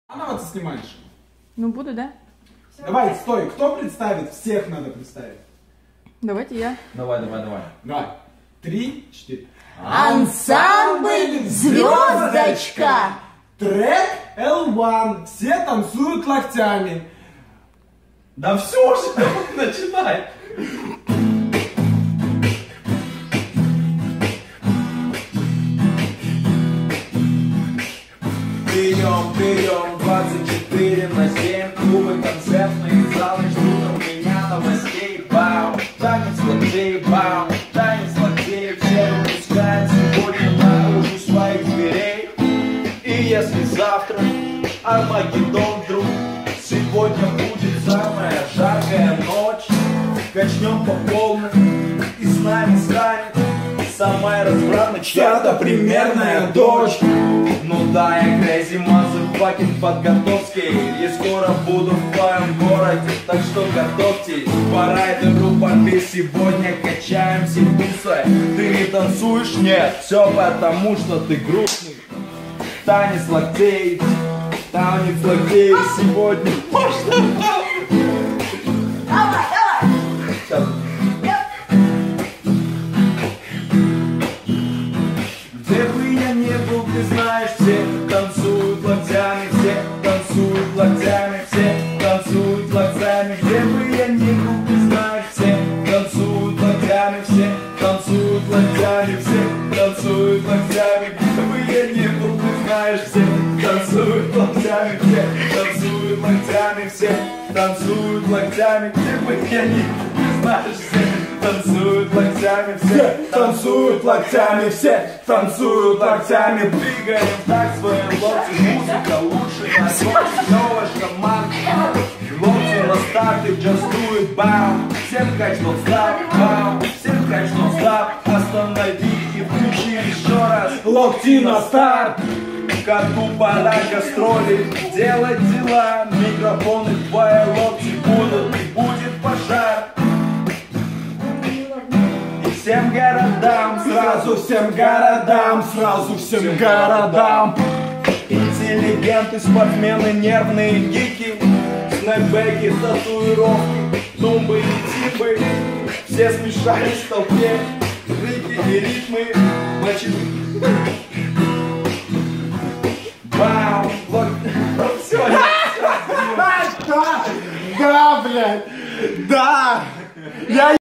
Заново ты снимаешь? Ну, буду, да? Давай, стой. Кто представит? Всех надо представить. Давайте я. Давай. Давай. 3, 4. Ансамбль «Звездочка». Трек L1. Все танцуют локтями. Да все же, начинай. Прием, 24/7, клубы, концертные залы ждут от меня новостей. Бау, танец локтей, все выпускаем сегодня наружу своих дверей. И если завтра Армагеддон вдруг, сегодня будет самая жаркая ночь. Качнем по полной, и с нами станет самая развратная чья-то примерная дочь. Ну да, я crazy motherfucking подготовский, и скоро буду в твоем городе, так что готовьтесь. По райдеру побей, сегодня качаемся тусой. Ты не танцуешь? Нет, все потому что ты грустный. Танец локтей сегодня. Давай. Сейчас. Где бы я не был, ты знаешь, все танцуют локтями, все танцуют локтями, все танцуют локтями. Где бы я не был, ты знаешь, все танцуют локтями, все танцуют локтями, все танцуют локтями. Где бы я не был, ты знаешь, все танцуют локтями, все танцуют локтями, все танцуют локтями. Где бы я не был, ты знаешь, все танцуют локтями, все танцуют локтями, все танцуют локтями. Двигаем так свои локти, музыка лучше находит новая шаманка. Локти на старте, just do it, бам. Всем кач нон-стоп, бам. Всем кач нон-стоп, останови и включи еще раз. Локти на старт. Коту пора гастроли, делать дела. Микрофоны твои локти будут, и будет пожар. Всем городам, сразу всем городам, сразу всем городам. Интеллигенты, спортсмены, нервные гики, снэпбэки, татуировки, тумбы и типы. Все смешались в толпе, крики и ритмы.